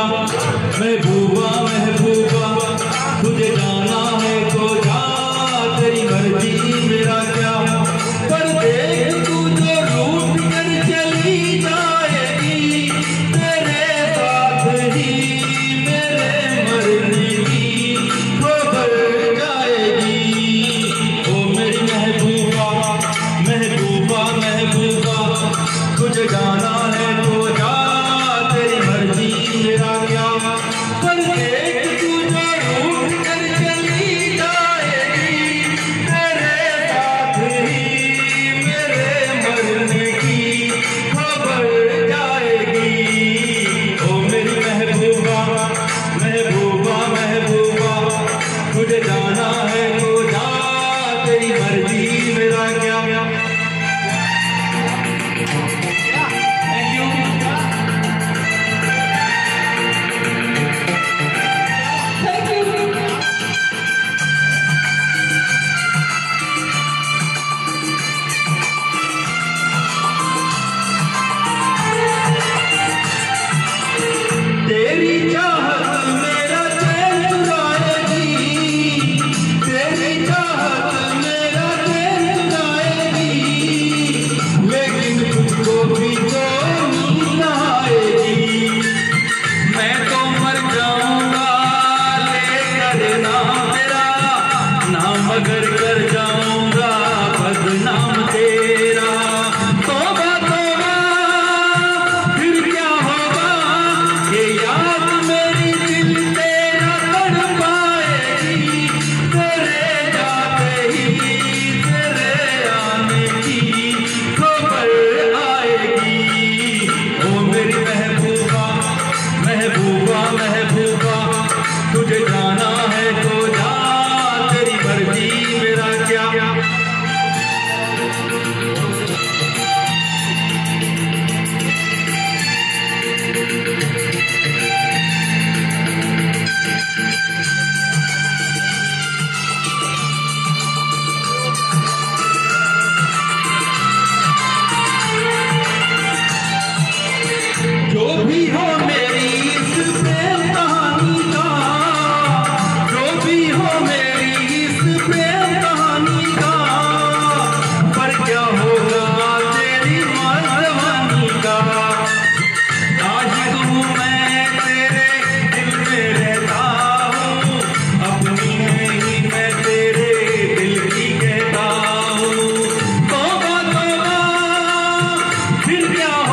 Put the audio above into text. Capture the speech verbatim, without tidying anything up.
महबूबा महबूबा तुझे जाना है तो जा, तेरी मर्जी मेरा क्या। पर देख तू जो रूठ कर चली जाएगी, तेरे साथ ही मेरे मरने की खबर जाएगी। ओ मेरी महबूबा महबूबा महबूबा तुझे जाना है तो जा, तेरी मर्जी मेरा क्या। पर देख तू जो रूठ कर चली जाएगी, तेरे साथ ही मेरे मरने की खबर जाएगी। ओ मेरी महबूबा महबूबा महबूबा तुझे जाना है तो जा, तेरी मर्जी मेरा क्या। तेरी चाहत मेरा चैन चुराएगी, तेरी चाहत मेरा चैन चुराएगी, लेकिन तुझको भी तो नींद आएगी। मैं तो मर जाऊंगा लेकर नाम तेरा, नाम अगर कर जाऊंगा बदनाम तेरा। तौबा तौबा फिर क्या होगा, ये याद मेरी दिल तेरा तड़पाएगी। तेरे जाते ही तेरे आने की खबर आएगी। ओ मेरी महबूबा महबूबा महबूबा तुझे जाना है तो जा, तेरी मर्जी मेरा क्या। जो भी हो मेरी इस प्रेम कहानी का, जो भी हो मेरी इस प्रेम कहानी का, पर क्या होगा तेरी मरवानी का। आशिक हूँ मैं तेरे दिल में रहता हूँ, अपनी नहीं मैं तेरे दिल की कहता हूँ। तौबा तौबा फिर क्या